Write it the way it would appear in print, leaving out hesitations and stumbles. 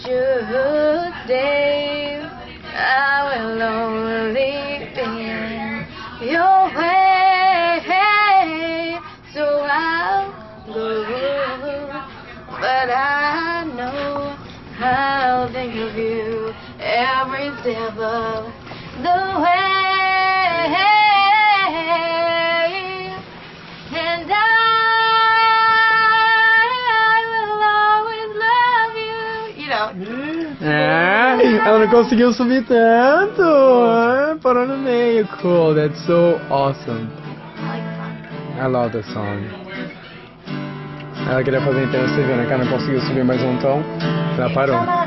should stay, I will only be in your way. So I'll go, but I know I'll think of you every step of the way. And I will always love you. You know. Ela não conseguiu subir tanto. Parou no meio. Cool, that's so awesome. I love that song. Ela queria fazer inteiro, você viu, né? Que ela não conseguiu subir mais um tom. Ela parou.